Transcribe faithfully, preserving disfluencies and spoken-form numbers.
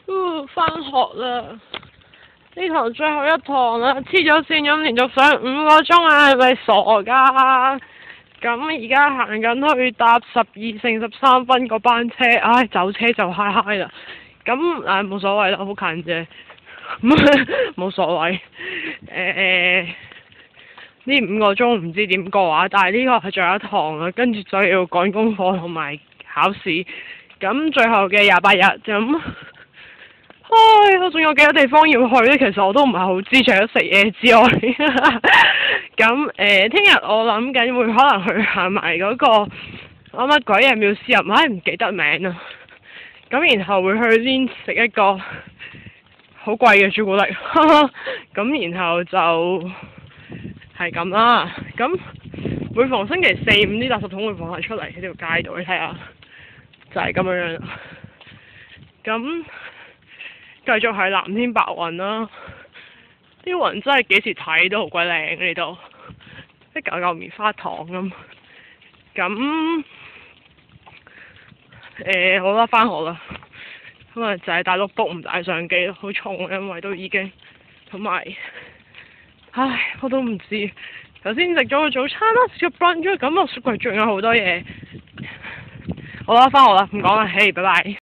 嗯，翻學啦！呢堂最後一堂啦，黐咗線咁連續上五個鐘啊，係咪傻㗎？咁而家行緊去搭十二乘十三分個班車，唉，走車就嗨嗨啦。咁唉冇所謂啦，好近啫，冇所謂。誒、呃、呢五個鐘唔知點過啊，但係呢個係最後一堂啦，跟住就要趕功課同埋考試。咁最後嘅廿八日咁。唉，我仲有幾多地方要去咧？其實我都唔係好知，除咗食嘢之外。咁誒，聽、呃、日我諗緊會可能去行埋嗰個乜乜鬼嘢廟試入，唉唔記得名啊。咁然後會去邊食一個好貴嘅朱古力。咁然後就係咁啦。咁每逢星期四五啲垃圾桶會放晒出嚟喺條街度，你睇下，就係、是、咁樣樣啦。咁。繼續係藍天白雲啦，啲雲真係幾時睇都好鬼靚呢度，一嚿嚿棉花糖咁。咁誒好啦，翻學啦，咁啊就係帶 notebook 唔帶相機咯，好重因為都已經，同埋唉我都唔知，頭先食咗個早餐啦，食咗 brunch，咁我雪櫃仲有好多嘢。好啦，翻學啦，唔講啦，嘿，拜拜。